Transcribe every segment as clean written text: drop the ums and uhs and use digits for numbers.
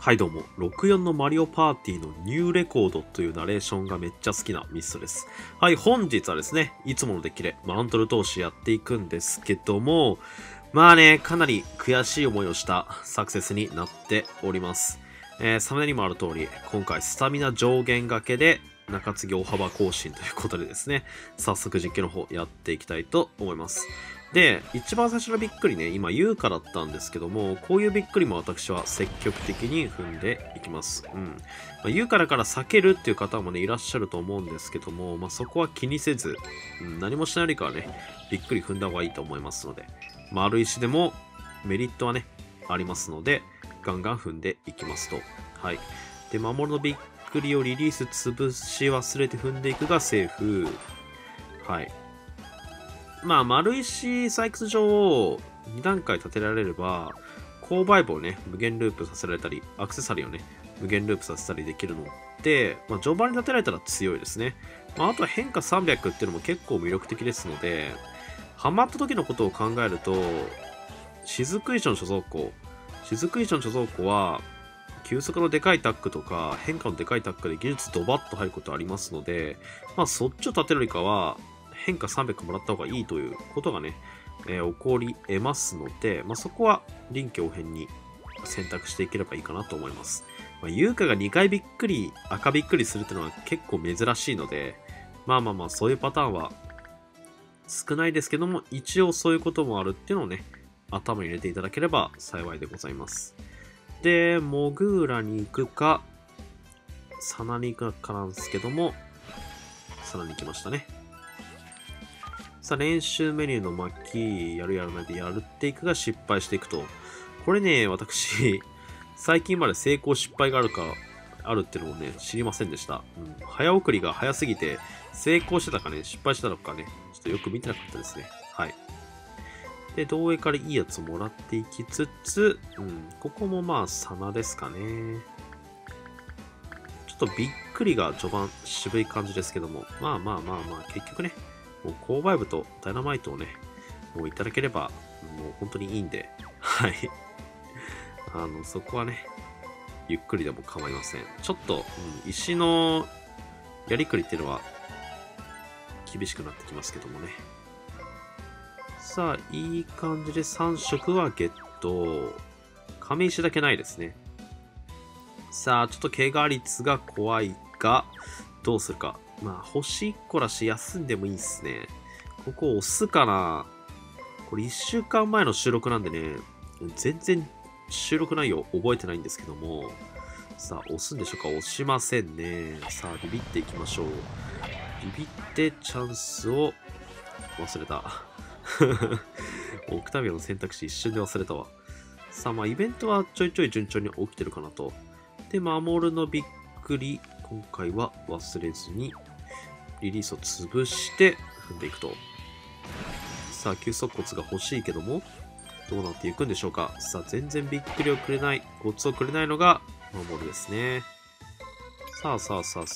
はいどうも、64のマリオパーティーのニューレコードというナレーションがめっちゃ好きなミストです。はい、本日はですね、いつものデッキでマントル投資やっていくんですけども、まあね、かなり悔しい思いをしたサクセスになっております。サムネにもある通り、今回スタミナ上限掛けで中継ぎ大幅更新ということでですね、早速実験の方やっていきたいと思います。で、一番最初のびっくりね、今優香だったんですけども、こういうびっくりも私は積極的に踏んでいきます。優香だから避けるっていう方もね、いらっしゃると思うんですけども、そこは気にせず、何もしないよりかはね、びっくり踏んだ方がいいと思いますので、丸石でもメリットはね、ありますので、ガンガン踏んでいきますと。はい。で、守りのびっくりをリリース潰し忘れて踏んでいくがセーフ。はい。丸石採掘場を2段階立てられれば、購買部をね、無限ループさせられたり、アクセサリーをね、無限ループさせたりできるので、序盤に立てられたら強いですね。あとは変化300っていうのも結構魅力的ですので、ハマった時のことを考えると、雫石の貯蔵庫。雫石の貯蔵庫は、急速のでかいタックとか、変化のでかいタックで技術ドバッと入ることありますので、そっちを立てるよりかは、変化300もらった方がいいということがね、起こり得ますので、そこは臨機応変に選択していければいいかなと思います。優香が2回びっくり、赤びっくりするっていうのは結構珍しいので、そういうパターンは少ないですけども、一応そういうこともあるっていうのをね、頭に入れていただければ幸いでございます。で、モグーラに行くか、サナに行くかなんですけども、サナに行きましたね。さあ、練習メニューの巻き、やるやらないでやるっていくが失敗していくと。これね、私、最近まで成功失敗があるっていうのをね、知りませんでした。早送りが早すぎて、成功してたかね、失敗してたのかね、ちょっとよく見てなかったですね。はい。で、同映からいいやつもらっていきつつ、ここもサナですかね。ちょっとびっくりが序盤渋い感じですけども、結局ね、もう購買部とダイナマイトをね、もういただければ、もう本当にいいんで、はい。そこはね、ゆっくりでも構いません。ちょっと、石のやりくりっていうのは、厳しくなってきますけどもね。さあ、いい感じで3色はゲット。亀石だけないですね。さあ、ちょっと怪我率が怖いが、どうするか。星1個だし、休んでもいいっすね。ここ押すかな。これ1週間前の収録なんでね、全然収録内容覚えてないんですけども、さあ、押すんでしょうか。押しませんね。さあ、ビビっていきましょう。ビビってチャンスを忘れた。オクタビアの選択肢一瞬で忘れたわ。さあ、イベントはちょいちょい順調に起きてるかなと。で、守るのびっくり。今回は忘れずに、リリースを潰して踏んでいくと。さあ、急速骨が欲しいけども、どうなっていくんでしょうか。さあ、全然びっくりをくれない、コツをくれないのが、守るですね。さあ。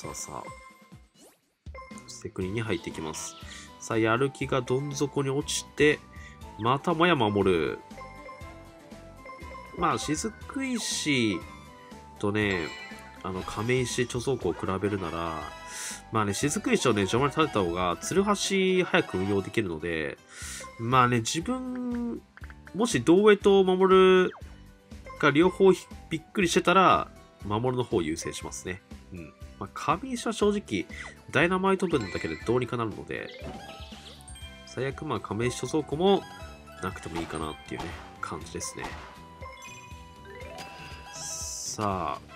セクリに入っていきます。さあ、やる気がどん底に落ちて、またもや守る。雫石とね、亀石貯蔵庫を比べるなら、雫石をね、序盤に立てた方が、ツルハシ早く運用できるので、自分、もし同エと守るが両方びっくりしてたら、守るの方を優先しますね。亀石は正直、ダイナマイト分だけでどうにかなるので、最悪亀石貯蔵庫もなくてもいいかなっていうね、感じですね。さあ、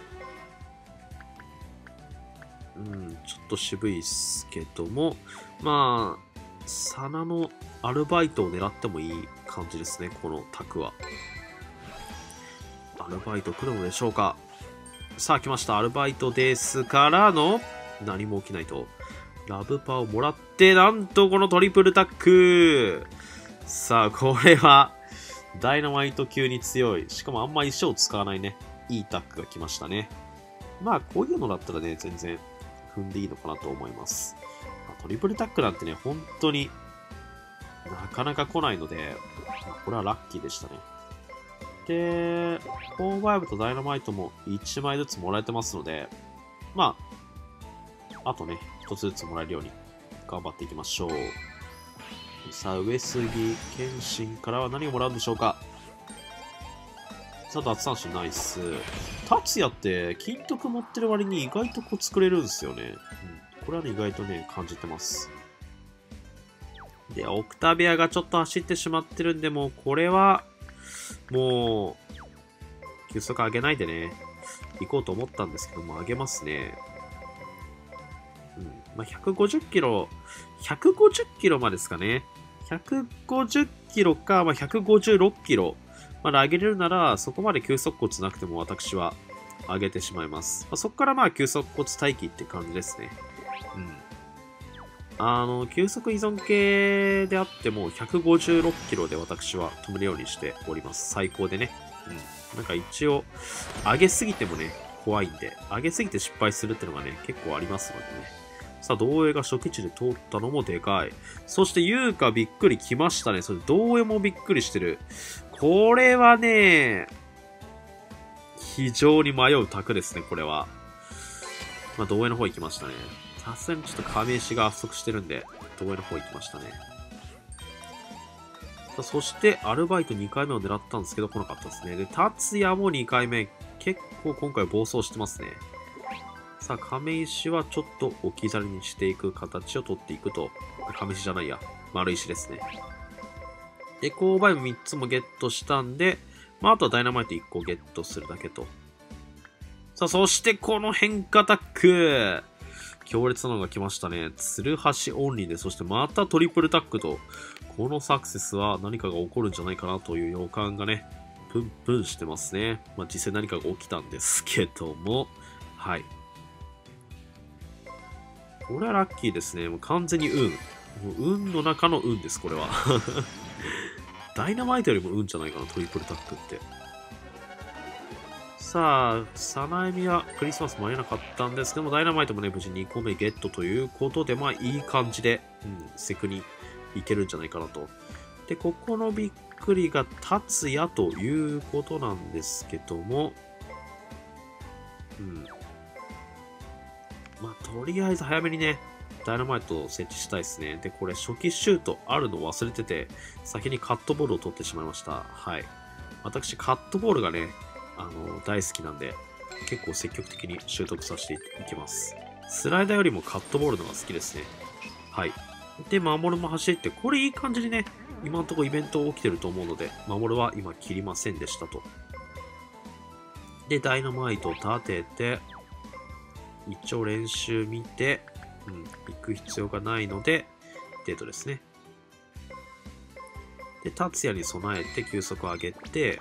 ちょっと渋いっすけども、サナのアルバイトを狙ってもいい感じですね、このタクは。アルバイト来るのでしょうか。さあ、来ました。アルバイトですからの、何も起きないと。ラブパをもらって、なんとこのトリプルタック。さあ、これは、ダイナマイト級に強い。しかもあんま石を使わないね。いいタックが来ましたね。こういうのだったらね、全然踏んでいいのかなと思います。トリプルタックなんてね、本当になかなか来ないので、これはラッキーでしたね。 で、コーバイブとダイナマイトも1枚ずつもらえてますので、まあ、あとね、1つずつもらえるように頑張っていきましょう。さあ、上杉謙信からは何をもらうんでしょうか。さあ、奪三振ナイス。達也って金徳持ってる割に意外とこう作れるんですよね。これはね、意外とね、感じてます。で、オクタビアがちょっと走ってしまってるんで、もうこれは、もう、球速上げないでね、行こうと思ったんですけども、上げますね。まあ、150キロ、150キロまでですかね。150キロか、まあ、156キロまで上げれるなら、そこまで急速骨なくても私は上げてしまいます。まあ、そこからまあ、急速骨待機って感じですね。急速依存系であっても、156キロで私は止めるようにしております。最高でね。なんか一応、上げすぎてもね、怖いんで、上げすぎて失敗するってのがね、結構ありますのでね。さあ、同映が初期値で通ったのもでかい。そして、優香びっくり来ましたね。それ、同映もびっくりしてる。これはね、非常に迷う択ですね、これは。まあ、同映の方行きましたね。さすがにちょっと亀石が不足してるんで、同映の方行きましたね。さあそして、アルバイト2回目を狙ったんですけど、来なかったですね。で、達也も2回目。結構今回暴走してますね。さあ、亀石はちょっと置き去りにしていく形を取っていくと。亀石じゃないや。丸石ですね。で、勾配も3つもゲットしたんで、まあ、あとはダイナマイト1個ゲットするだけと。さあ、そしてこの変化タック。強烈なのが来ましたね。ツルハシオンリーで、そしてまたトリプルタックと、このサクセスは何かが起こるんじゃないかなという予感がね、プンプンしてますね。まあ、実際何かが起きたんですけども、はい。これはラッキーですね。もう完全に運。もう運の中の運です、これは。ダイナマイトよりも運じゃないかな、トリプルタックって。さあ、サナエミはクリスマスも会えなかったんですけども、ダイナマイトもね、無事2個目ゲットということで、まあいい感じで、セクにいけるんじゃないかなと。で、ここのびっくりが達也ということなんですけども、まあとりあえず早めにね、ダイナマイトを設置したいですね。で、これ初期シュートあるのを忘れてて、先にカットボールを取ってしまいました。はい。私、カットボールがね、大好きなんで、結構積極的に習得させていきます。スライダーよりもカットボールの方が好きですね。はい。で、守るも走って、これいい感じにね、今のところイベント起きてると思うので、守るは今切りませんでしたと。で、ダイナマイトを立てて、一応練習見て、行く必要がないので、デートですね。で、達也に備えて球速を上げて、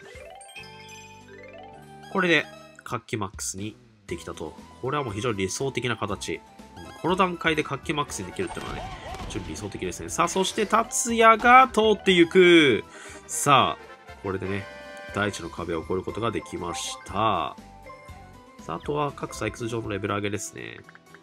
これで活気マックスにできたと。これはもう非常に理想的な形。この段階で活気マックスにできるっていうのはね、非常に理想的ですね。さあ、そして達也が通っていく。さあ、これでね、第一の壁を越えることができました。さあ、あとは各採掘場のレベル上げですね。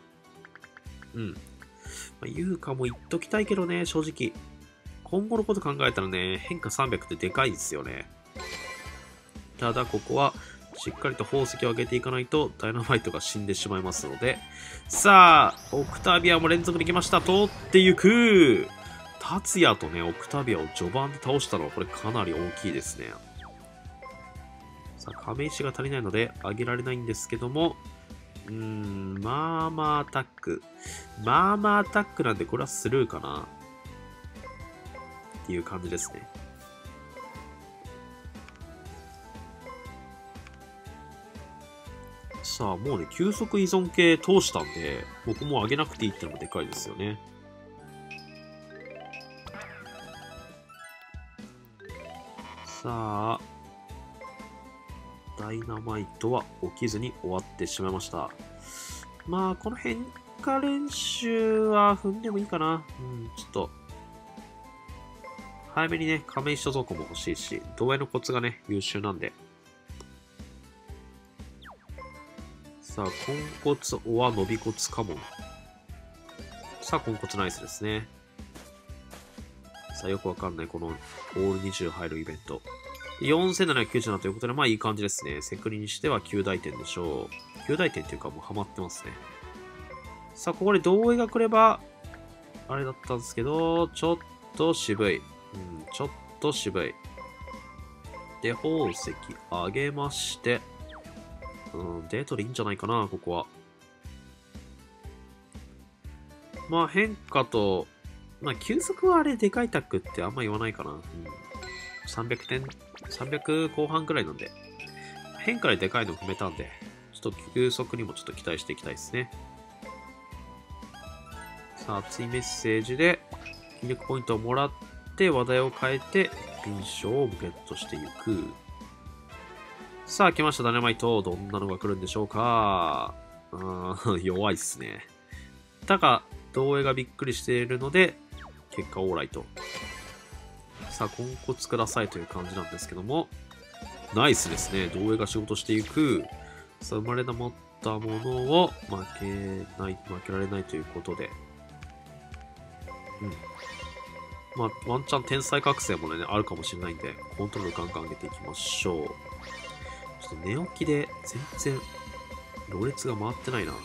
優香も言っときたいけどね、正直。今後のこと考えたらね、変化300ってでかいですよね。ただ、ここは、しっかりと宝石を上げていかないと、ダイナマイトが死んでしまいますので。さあ、オクタビアも連続できました。通っていく。達也とね、オクタビアを序盤で倒したのは、これかなり大きいですね。さあ、亀石が足りないので、上げられないんですけども、まあまあアタック。まあまあアタックなんで、これはスルーかな。っていう感じですね。さあ、もうね、急速依存系通したんで、僕も上げなくていいってのもでかいですよね。さあ、ダイナマイトは起きずに終わってしまいました。まあ、この変化練習は踏んでもいいかな。ちょっと、早めにね、亀石所属も欲しいし、同影のコツがね、優秀なんで。さあ、豚骨おは伸び骨かも。さあ、豚骨ナイスですね。さあ、よくわかんない、このオール20入るイベント。 4797ということで、まあいい感じですね。セクリにしては9大点でしょう。9大点っていうかもうハマってますね。さあ、ここで同意が来れば、あれだったんですけど、ちょっと渋い。ちょっと渋い。で、宝石あげまして、デートでいいんじゃないかな、ここは。まあ変化と、まあ急速はあれでかいタックってあんま言わないかな。300点、300後半くらいなんで。変化ででかいの踏めたんで、ちょっと急速にもちょっと期待していきたいですね。さあ、熱いメッセージで、筋力ポイントをもらって、話題を変えて、敏捷をゲットしていく。さあ、来ました、ダイナマイト。どんなのが来るんでしょうか。弱いっすね。だが、同影がびっくりしているので、結果オーライと。さあ、根骨くださいという感じなんですけども、ナイスですね。同影が仕事していく。さあ、生まれ持ったものを負けられないということで。まあ、ワンチャン天才覚醒もね、あるかもしれないんで、コントロールガンガン上げていきましょう。ちょっと寝起きで全然、ろれつが回ってないな。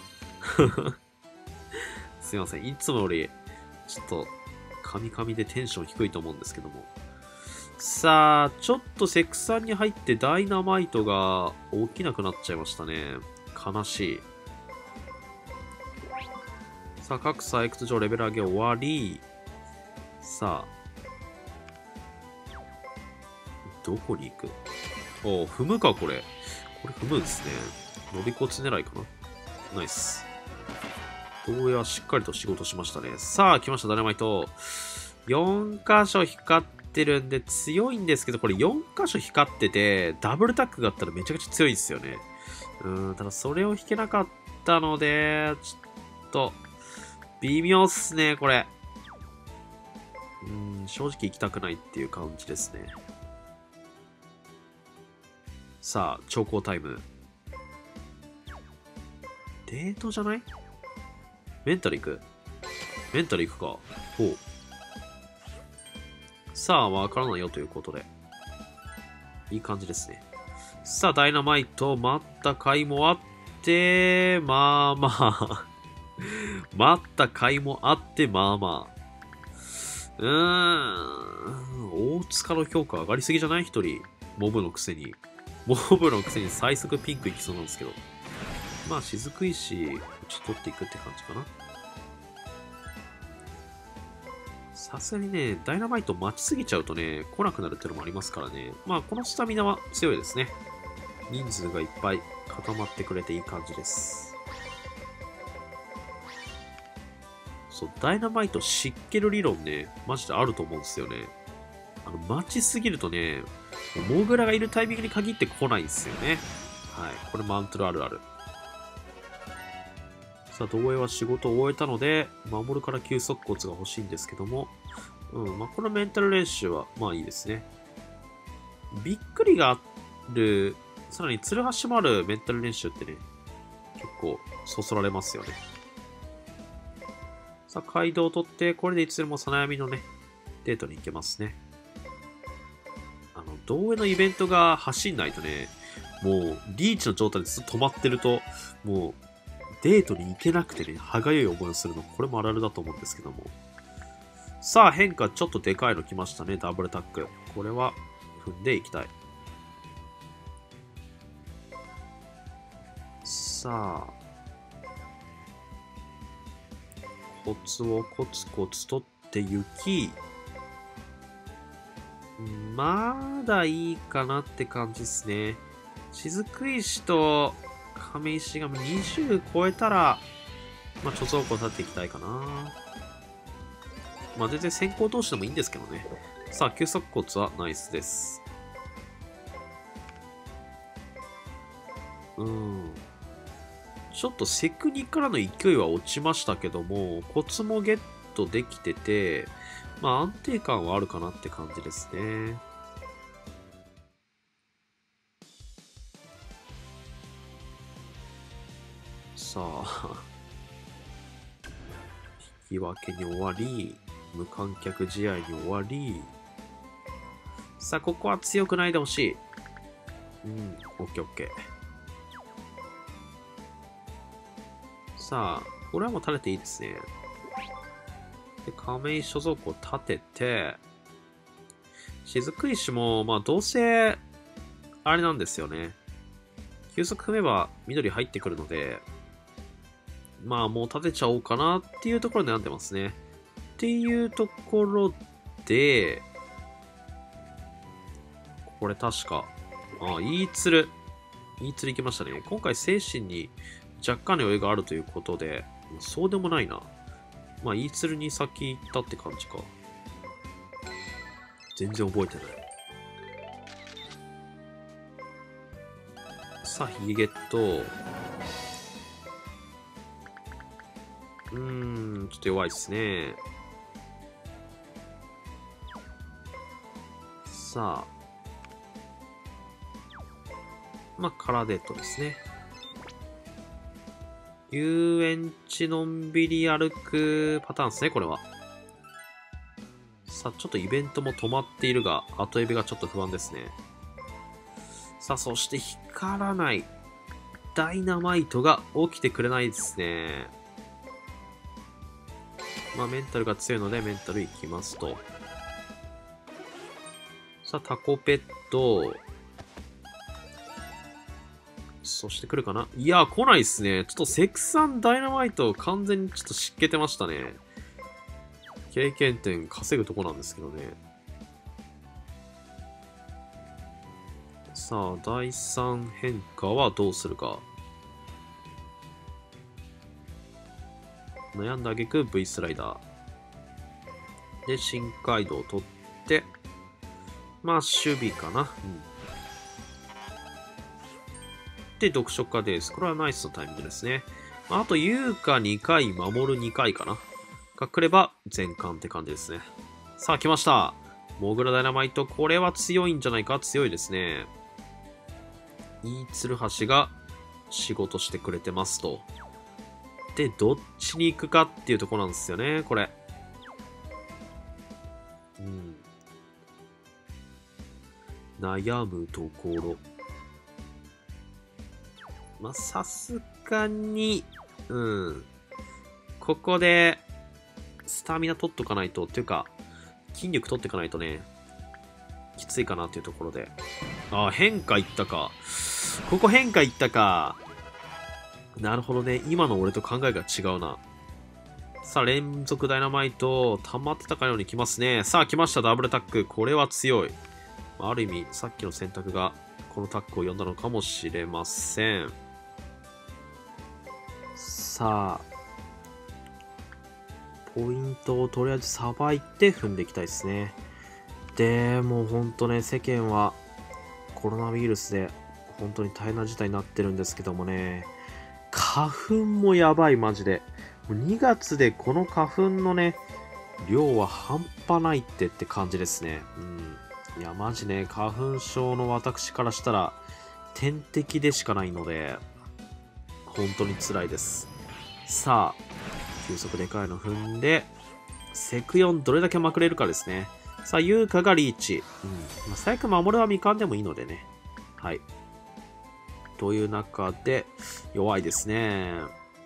すいません。いつもより、ちょっと、カミカミでテンション低いと思うんですけども。さあ、ちょっとセクサンに入ってダイナマイトが起きなくなっちゃいましたね。悲しい。さあ、各採掘場レベル上げ終わり。さあ、どこに行く？踏むか、これ。これ踏むんですね。伸び骨狙いかな。ナイス。どうやらしっかりと仕事しましたね。さあ、来ました、ダイナマイト。4箇所光ってるんで強いんですけど、これ4箇所光ってて、ダブルタックがあったらめちゃくちゃ強いんですよね。ただそれを引けなかったので、ちょっと、微妙っすね、これ。正直行きたくないっていう感じですね。さあ、長考タイム。デートじゃない？メンタル行く？メンタル行くか。ほう。さあ、わからないよということで。いい感じですね。さあ、ダイナマイト、待った甲斐もあって、まあまあ。待った甲斐もあって、まあまあ。大塚の評価上がりすぎじゃない？一人。モブのくせに。モブのくせに最速ピンクいきそうなんですけど。まあ、雫石、ちょっと取っていくって感じかな。さすがにね、ダイナマイト待ちすぎちゃうとね、来なくなるってのもありますからね。まあ、このスタミナは強いですね。人数がいっぱい固まってくれていい感じです。そう、ダイナマイト湿気る理論ね、マジであると思うんですよね。待ちすぎるとね、モグラがいるタイミングに限って来ないんですよね。はい。これマントルあるある。さあ、同影は仕事を終えたので、守るから急速骨が欲しいんですけども、まあ、このメンタル練習は、まあいいですね。びっくりがある、さらに、ツルハシもあるメンタル練習ってね、結構、そそられますよね。さあ、街道を取って、これでいつでもさ悩みのね、デートに行けますね。同影のイベントが走んないとね、もう、リーチの状態でずっと止まってると、もう、デートに行けなくてね、歯がゆい思いをするの、これもあるあるだと思うんですけども。さあ、変化ちょっとでかいの来ましたね、ダブルタック。これは、踏んでいきたい。さあ、コツをコツコツ取って行き、まだいいかなって感じですね。雫石と亀石が20超えたら、まあ、貯蔵庫立っていきたいかな。まあ、全然先行投資でもいいんですけどね。さあ、急速骨はナイスです。ちょっとセクニからの勢いは落ちましたけども、コツもゲットできてて、まあ安定感はあるかなって感じですね。さあ、引き分けに終わり、無観客試合に終わり、 さあ、ここは強くないでほしい。うん、オッケーオッケー。さあ、これはもう垂れていいですね。で、亀井所属を立てて、雫石も、まあどうせ、あれなんですよね。急速踏めば緑入ってくるので、まあもう立てちゃおうかなっていうところで悩んでますね。っていうところで、これ確か、いい鶴行きましたね。今回精神に若干の余裕があるということで、そうでもないな。まあ、いい鶴に先行ったって感じか。全然覚えてない。さあ、ヒゲット。ちょっと弱いっすね。さあ。まあ、カラデットですね。遊園地のんびり歩くパターンですね、これは。さあ、ちょっとイベントも止まっているが、後エビがちょっと不安ですね。さあ、そして光らないダイナマイトが起きてくれないですね。まあ、メンタルが強いので、メンタルいきますと。さあ、タコペット。そして来るかな。いや、来ないっすね。ちょっとセクサンダイナマイト完全にちょっと湿気てましたね。経験点稼ぐとこなんですけどね。さあ、第3変化はどうするか。悩んだ挙句 V スライダー。で、深海道を取って、まあ、守備かな。で、読書家です。これはナイスのタイミングですね。あと、優香2回、守る2回かな。が来れば全巻って感じですね。さあ、来ました。モグラダイナマイト。これは強いんじゃないか。強いですね。いい鶴橋が仕事してくれてますと。で、どっちに行くかっていうところなんですよね、これ。悩むところ。まあ、さすがに、ここで、スタミナ取っとかないと、っていうか、筋力取っていかないとね、きついかなっていうところで。ああ、変化いったか。ここ変化いったか。なるほどね。今の俺と考えが違うな。さあ、連続ダイナマイト、溜まってたかように来ますね。さあ、来ました、ダブルタック。これは強い。ある意味、さっきの選択が、このタックを呼んだのかもしれません。さあ、ポイントをとりあえずさばいて踏んでいきたいですね。で、もうほんとね、世間はコロナウイルスで本当に大変な事態になってるんですけどもね、花粉もやばい、マジで。もう2月でこの花粉のね、量は半端ないって感じですね。いや、マジね、花粉症の私からしたら、天敵でしかないので、本当に辛いです。さあ、急速でかいの踏んで、セク4どれだけまくれるかですね。さあ、優香がリーチ。まあ、最悪守るは未完でもいいのでね。はい。という中で、弱いですね。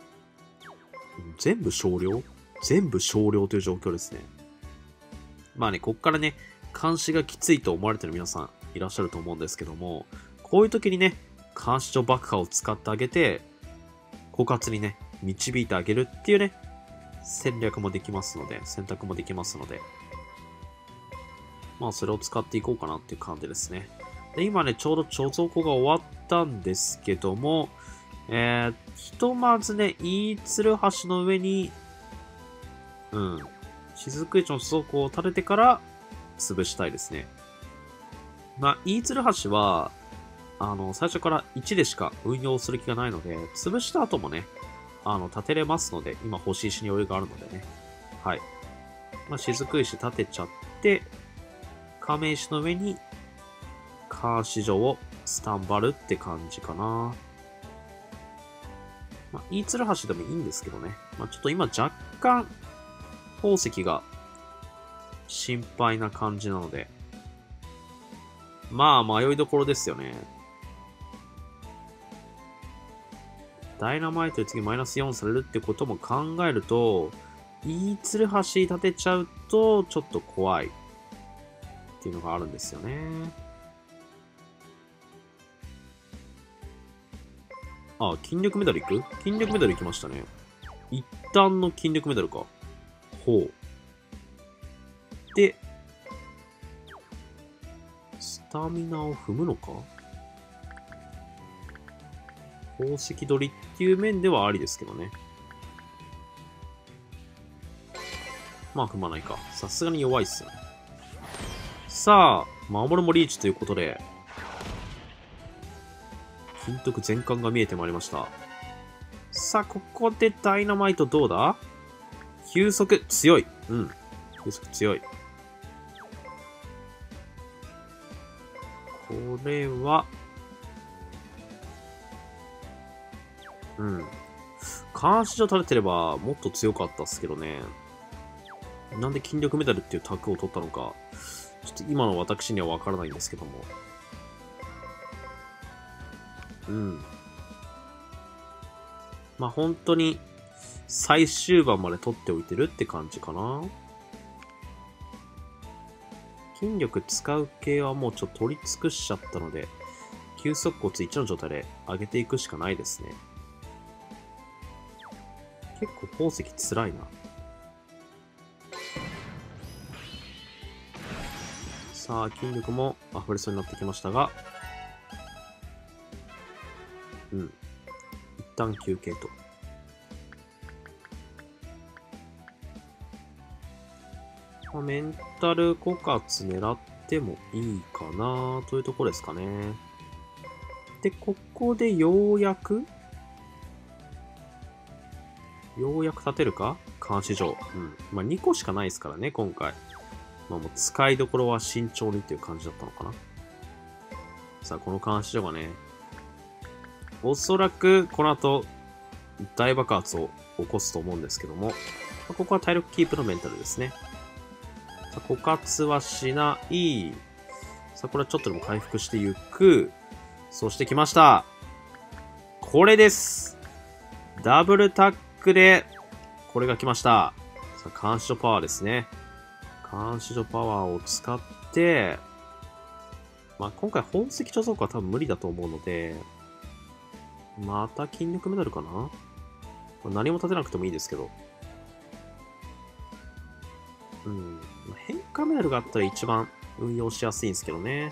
全部少量全部少量という状況ですね。まあね、こっからね、監視がきついと思われてる皆さんいらっしゃると思うんですけども、こういう時にね、監視所爆破を使ってあげて、枯渇にね、導いてあげるっていうね、戦略もできますので、選択もできますので、まあそれを使っていこうかなっていう感じですね。で、今ね、ちょうど貯蔵庫が終わったんですけども、ひとまずね、イーツル橋の上に、雫市の貯蔵庫を立ててから潰したいですね。まあ、イーツル橋は、最初から1でしか運用する気がないので、潰した後もね、立てれますので、今欲しい石に余裕があるのでね。はい。まあ、雫石立てちゃって、亀石の上に、カーシ城をスタンバルって感じかな。まあ、イーツル橋でもいいんですけどね。まあ、ちょっと今若干、宝石が心配な感じなので、 まあ、迷いどころですよね。ダイナマイトで次マイナス4されるってことも考えると、いいツルハシ立てちゃうと、ちょっと怖い。っていうのがあるんですよね。あ、筋力メダルいく？筋力メダルいきましたね。一旦の筋力メダルか。ほう。で、スタミナを踏むのか？宝石取りっていう面ではありですけどね。まあ踏まないか。さすがに弱いっすよね。さあ、守るもリーチということで、金徳全巻が見えてまいりました。さあ、ここでダイナマイトどうだ？急速強い。うん。急速強い。これは、うん。監視所垂れてればもっと強かったっすけどね。なんで筋力メダルっていうタクを取ったのか、ちょっと今の私にはわからないんですけども。うん。まあ、本当に最終盤まで取っておいてるって感じかな。筋力使う系はもうちょっと取り尽くしちゃったので、急速骨1の状態で上げていくしかないですね。結構宝石辛いな。さあ、筋力も溢れそうになってきましたが、うん。一旦休憩と。まあ、メンタル枯渇狙ってもいいかなというところですかね。で、ここでようやく立てるか監視所。うん。まあ、2個しかないですからね、今回。まあ、もう使いどころは慎重にっていう感じだったのかな。さあ、この監視所がね、おそらくこの後、大爆発を起こすと思うんですけども、ここは体力キープのメンタルですね。さあ、枯渇はしない。さあ、これはちょっとでも回復していく。そして来ました。これです。ダブルタックで、これが来ました。さあ、監視所パワーですね。監視所パワーを使って、まあ、今回宝石貯蔵庫は多分無理だと思うので、また筋力メダルかな？何も立てなくてもいいですけど。うん。変化メダルがあったら一番運用しやすいんですけどね。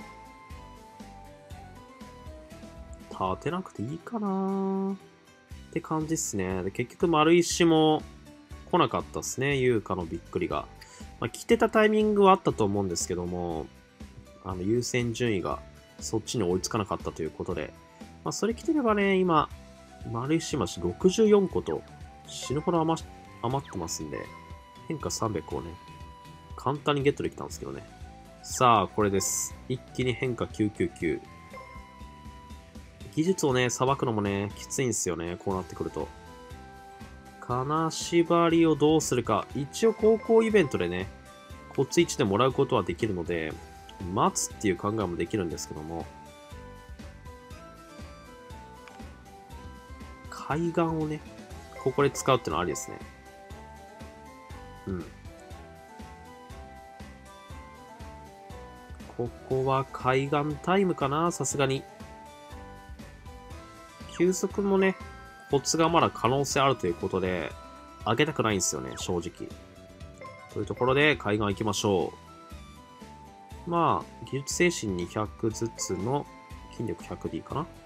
立てなくていいかなって感じっすね。で、結局丸石も来なかったっすね。優香のびっくりが。まあ、来てたタイミングはあったと思うんですけども、優先順位がそっちに追いつかなかったということで、まあ、それ来てればね、今、丸石橋64個と死ぬほど余ってますんで、変化300をね、簡単にゲットできたんですけどね。さあ、これです。一気に変化999。技術をね、さばくのもね、きついんですよね。こうなってくると。金縛りをどうするか。一応高校イベントでね、コツ1でもらうことはできるので、待つっていう考えもできるんですけども、海岸をね、ここで使うってのはありですね。うん。ここは海岸タイムかな、さすがに。休息もね、コツがまだ可能性あるということで、上げたくないんですよね、正直。というところで、海岸行きましょう。まあ、技術精神200ずつの筋力 100D かな。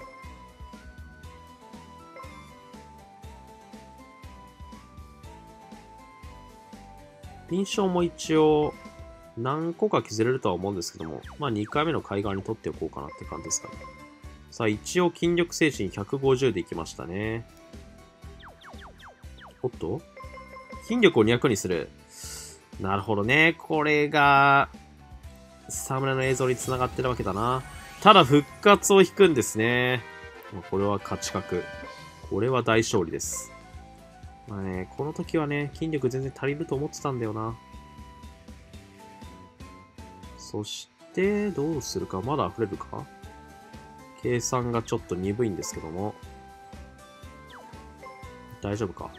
臨床も一応、何個か削れるとは思うんですけども、まあ2回目の海岸に取っておこうかなって感じですかね。さあ、一応筋力精神150でいきましたね。おっと筋力を200にする。なるほどね。これが、サムネの映像に繋がってるわけだな。ただ復活を引くんですね。これは勝ち確。これは大勝利です。まあね、この時はね、筋力全然足りると思ってたんだよな。そしで、どうするか。まだ溢れるか。計算がちょっと鈍いんですけども。大丈夫か。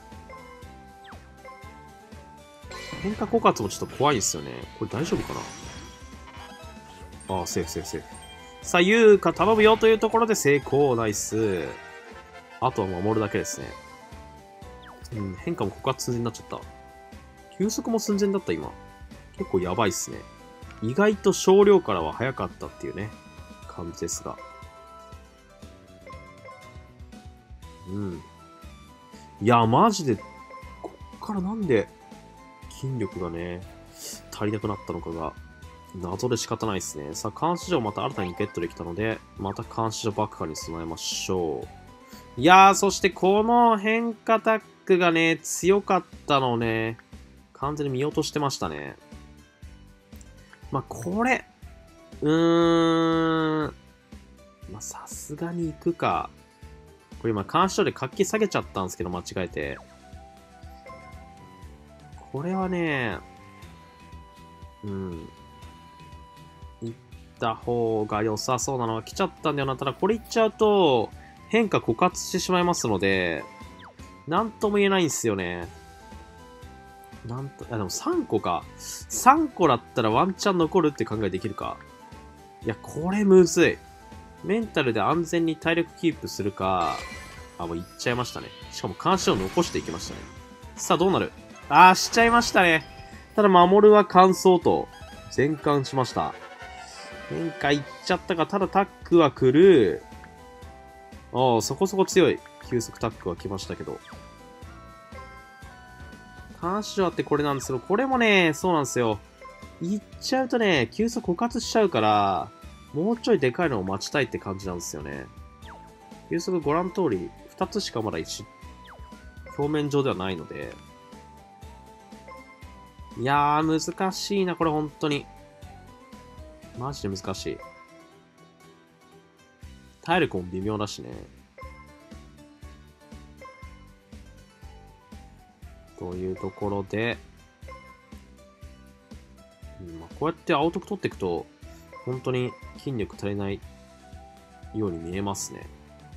変化枯渇もちょっと怖いですよね。これ大丈夫かな。ああ、セーフセーフセーフ。さあ、優香頼むよというところで成功。ナイス。あとは守るだけですね。うん、変化も枯渇寸前になっちゃった。休息も寸前だった、今。結構やばいっすね。意外と少量からは早かったっていうね、感じですが。うん。いや、マジで、こっからなんで、筋力がね、足りなくなったのかが、謎で仕方ないですね。さあ、監視所をまた新たにゲットできたので、また監視所爆破に備えましょう。いやー、そしてこの変化タックがね、強かったのをね、完全に見落としてましたね。まあ、これ、まあ、さすがに行くか。これ今、監視所で活気下げちゃったんですけど、間違えて。これはね、行った方が良さそうなのが来ちゃったんだよな。ただこれ行っちゃうと、変化枯渇してしまいますので、なんとも言えないんですよね。でも3個か。3個だったらワンチャン残るって考えできるか。いや、これむずい。メンタルで安全に体力キープするか、もういっちゃいましたね。しかも監視を残していきましたね。さあ、どうなる？しちゃいましたね。ただ、守るは乾燥と、全貫しました。変化いっちゃったか、ただタックは来る。そこそこ強い。急速タックは来ましたけど。監視所あってこれなんですけど、これもね、そうなんですよ。いっちゃうとね、急速枯渇しちゃうから、もうちょいでかいのを待ちたいって感じなんですよね。急速ご覧の通り、2つしかまだ表面上ではないので。いやー、難しいな、これ本当に。マジで難しい。体力も微妙だしね。というところで、こうやって青徳取っていくと、本当に筋力足りないように見えますね。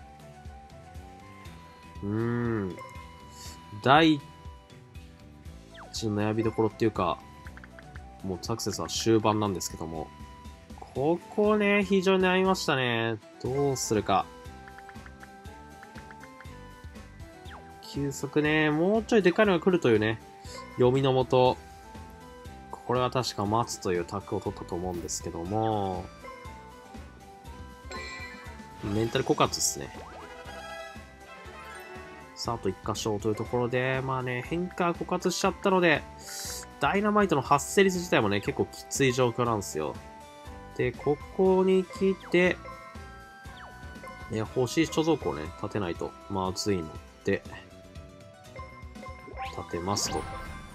第一の悩みどころっていうか、もうサクセスは終盤なんですけども、ここね、非常に悩みましたね。どうするか。急速ね、もうちょいでかいのが来るというね、読みのもと、これは確か待つというタックを取ったと思うんですけども、メンタル枯渇っすね。さあ、あと1箇所というところで、まあね、変化枯渇しちゃったので、ダイナマイトの発生率自体もね、結構きつい状況なんですよ。で、ここに来て、欲しい貯蔵庫をね、建てないとまずいので、建てますと。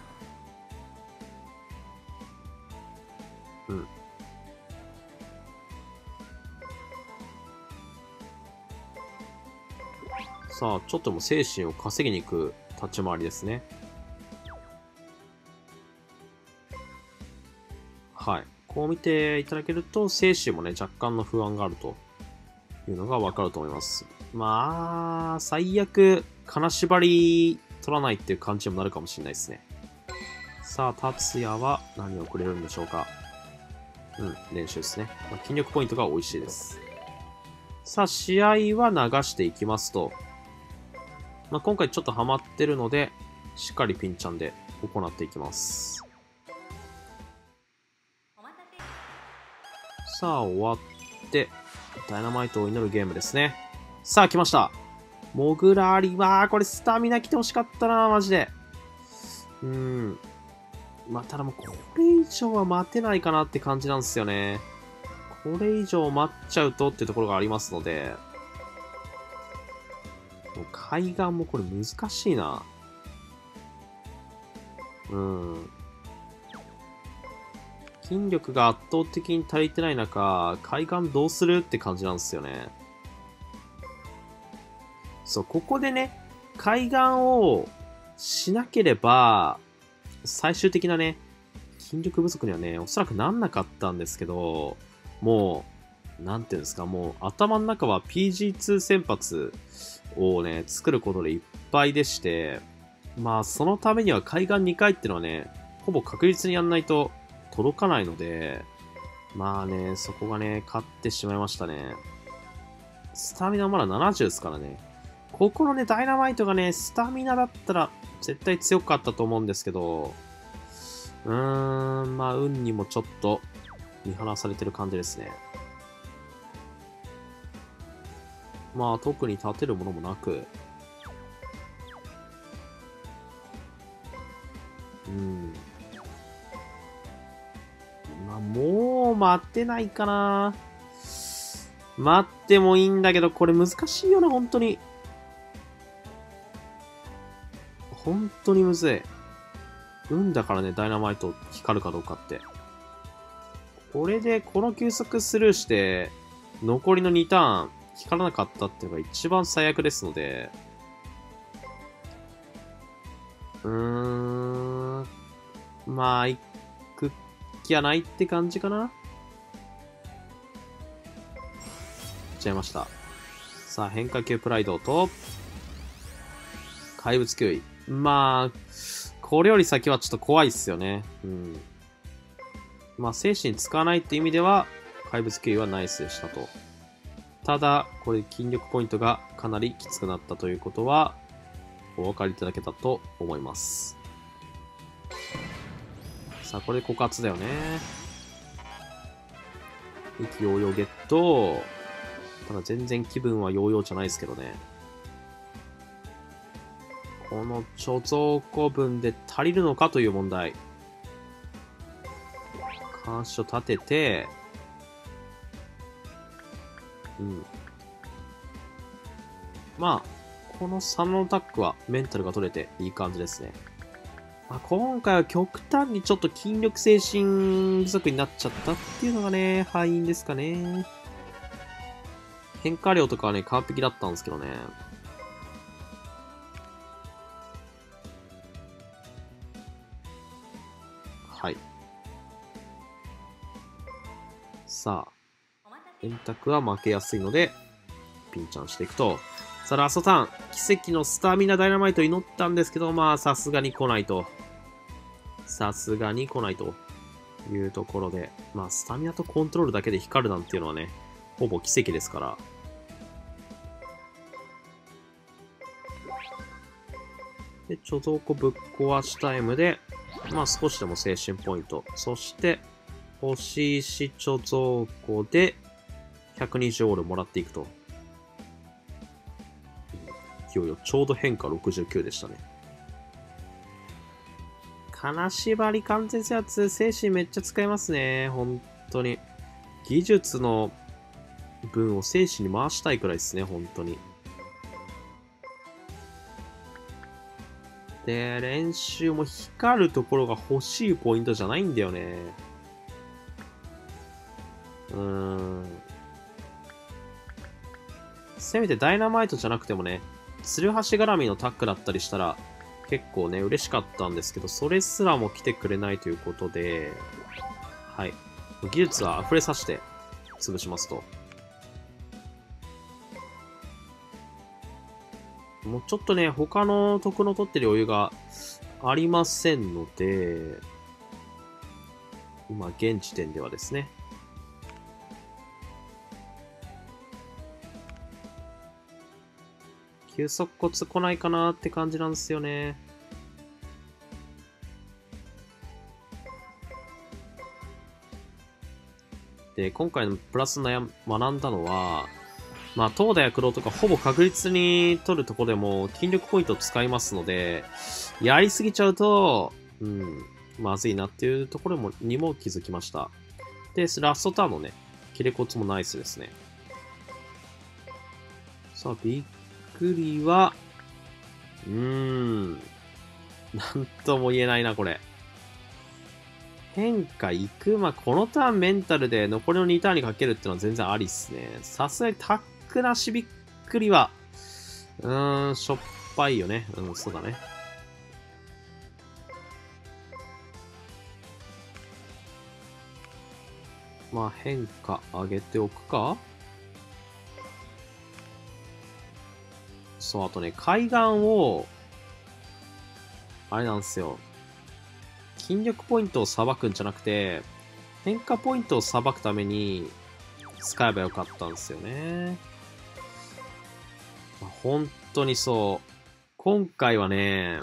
さあ、ちょっとも精神を稼ぎに行く立ち回りですね。はい。こう見ていただけると、精神もね、若干の不安があるというのがわかると思います。まあ、最悪、金縛り取らないっていう感じにもなるかもしれないですね。さあ、達也は何をくれるんでしょうか。練習ですね。筋力ポイントが美味しいです。さあ、試合は流していきますと。今回ちょっとハマってるので、しっかりピンチャンで行っていきます。さあ、終わって、ダイナマイトを祈るゲームですね。さあ、来ました。モグラリは、これスタミナ来てほしかったな、マジで。ただもうこれ以上は待てないかなって感じなんですよね。これ以上待っちゃうとっていうところがありますので、もう海岸もこれ難しいな。筋力が圧倒的に足りてない中、海岸どうするって感じなんですよね。そう、ここでね、海岸をしなければ、最終的なね、 筋力不足にはね、おそらくなんなかったんですけど、もう、なんていうんですか、もう頭の中は PG2 先発をね、作ることでいっぱいでして、まあそのためには海岸2回っていうのはね、ほぼ確実にやんないと届かないので、まあね、そこがね、勝ってしまいましたね。スタミナまだ70ですからね。ここのね、ダイナマイトがね、スタミナだったら絶対強かったと思うんですけど、まあ運にもちょっと見放されてる感じですね。まあ特に立てるものもなく、まあもう待ってないかな。待ってもいいんだけど、これ難しいよな、本当に。本当にむずい。運だからね、ダイナマイト光るかどうかって。これで、この休息スルーして、残りの2ターン、光らなかったっていうのが一番最悪ですので、まあ、行く気はないって感じかな。行っちゃいました。さあ、変化球プライドと、怪物球威。まあ、これより先はちょっと怖いっすよね。まあ、精神使わないって意味では、怪物球威はナイスでしたと。ただ、これ筋力ポイントがかなりきつくなったということは、お分かりいただけたと思います。さあ、これで枯渇だよね。意気揚々ゲット。ただ全然気分はヨーヨーじゃないですけどね。この貯蔵庫分で足りるのかという問題。監視を立てて、まあ、この3のアタックはメンタルが取れていい感じですね。まあ、今回は極端にちょっと筋力精神不足になっちゃったっていうのがね、敗因ですかね。変化量とかはね、完璧だったんですけどね。はい。さあ、円卓は負けやすいので、ピンチャンしていくと。さあ、ラストターン。奇跡のスタミナダイナマイト祈ったんですけど、まあ、さすがに来ないと。さすがに来ないというところで、まあ、スタミナとコントロールだけで光るなんていうのはね、ほぼ奇跡ですから。で、貯蔵庫ぶっ壊しタイムで、まあ少しでも精神ポイント。そして、欲しいし貯蔵庫で120オールもらっていくと。勢いよ、ちょうど変化69でしたね。金縛り完全制圧、精神めっちゃ使いますね。本当に。技術の分を精神に回したいくらいですね、本当に。で、練習も光るところが欲しいポイントじゃないんだよね。せめてダイナマイトじゃなくてもね、ツルハシ絡みのタックだったりしたら、結構ね、嬉しかったんですけど、それすらも来てくれないということで、はい。技術は溢れさせて潰しますと。もうちょっとね、他の得の取ってる余裕がありませんので、今、現時点ではですね。急速骨来ないかなって感じなんですよね。で、今回のプラス学んだのは、まあ、東大や黒とかほぼ確実に取るとこでも筋力ポイントを使いますので、やりすぎちゃうと、まずいなっていうところにも気づきました。で、ラストターンのね、切れ骨もナイスですね。さあ、びっくりは、なんとも言えないな、これ。変化いくまあ、このターンメンタルで残りの2ターンにかけるっていうのは全然ありっすね。さすがにタックなしびっくりは、しょっぱいよね。そうだね。 まあ変化上げておくか。そう、あとね、海岸を、あれなんですよ。筋力ポイントをさばくんじゃなくて、変化ポイントをさばくために使えばよかったんですよね。まあ、本当にそう。今回はね、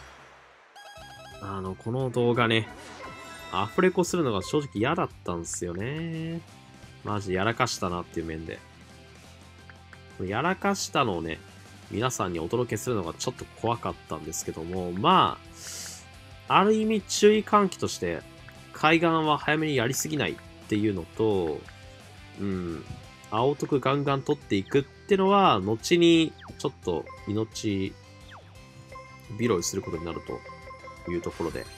この動画ね、アフレコするのが正直嫌だったんですよね。マジやらかしたなっていう面で。やらかしたのをね、皆さんにお届けするのがちょっと怖かったんですけども、まあ、ある意味注意喚起として、海岸は早めにやりすぎないっていうのと、青徳ガンガン取っていくってのは、後にちょっと命拾いすることになるというところで、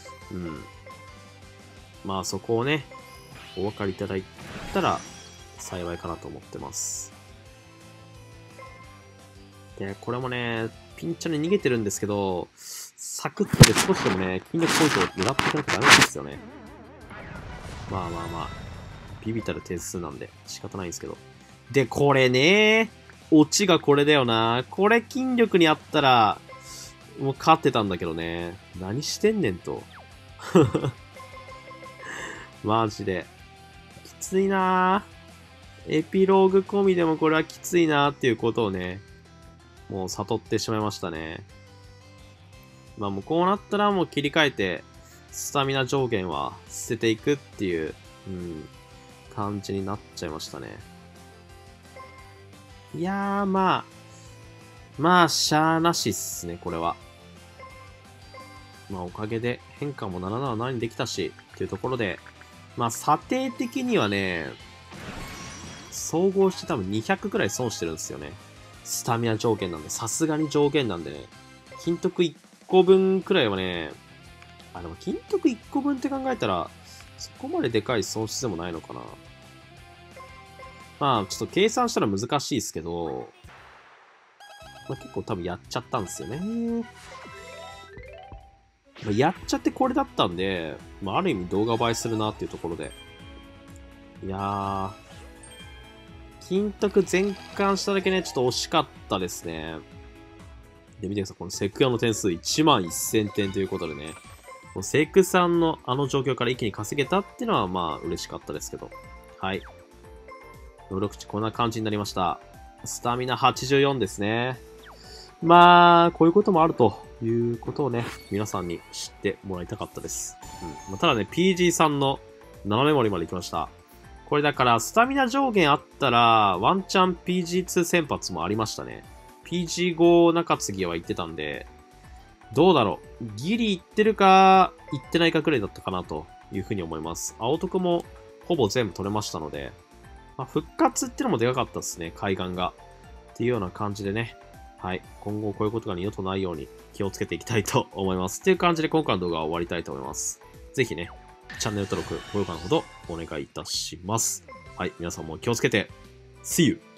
まあそこをね、お分かりいただいたら幸いかなと思ってます。で、これもね、ピンチャに逃げてるんですけど、サクッとで少しでもね、筋力ポイントを狙っていかなきゃダメなんですよね。まあまあまあ、ビビたる点数なんで仕方ないんですけど。で、これね、オチがこれだよな。これ筋力にあったら、もう勝ってたんだけどね。何してんねんと。マジで。きついなぁ。エピローグ込みでもこれはきついなーっていうことをね、もう悟ってしまいましたね。まあもうこうなったらもう切り替えて、スタミナ上限は捨てていくっていう、感じになっちゃいましたね。いやーまあ、しゃーなしっすね、これは。まあおかげで変化も777にできたし、っていうところで、まあ査定的にはね、総合して多分200くらい損してるんですよね。スタミナ上限なんで、さすがに上限なんでね。金徳1個分くらいはね、でも金徳1個分って考えたら、そこまででかい損失でもないのかな。まあ、ちょっと計算したら難しいですけど、まあ、結構多分やっちゃったんですよね。まあ、やっちゃってこれだったんで、まあ、ある意味動画映えするなっていうところで。いやー、金徳全巻しただけね、ちょっと惜しかったですね。で、見てください。このセクヤの点数11000点ということでね。もうセクさんのあの状況から一気に稼げたっていうのはまあ嬉しかったですけど。はい。能力値こんな感じになりました。スタミナ84ですね。まあ、こういうこともあるということをね、皆さんに知ってもらいたかったです。まあ、ただね、PG さんの7メモリまで行きました。これだから、スタミナ上限あったら、ワンチャン PG2 先発もありましたね。PG5 中継ぎは言ってたんで、どうだろう。ギリ行ってるか、行ってないかくらいだったかなというふうに思います。青徳もほぼ全部取れましたので、まあ、復活ってのもでかかったですね、海岸が。っていうような感じでね。はい。今後こういうことが二度とないように気をつけていきたいと思います。っていう感じで今回の動画は終わりたいと思います。ぜひね、チャンネル登録、高評価のほどお願いいたします。はい。皆さんも気をつけて。See you!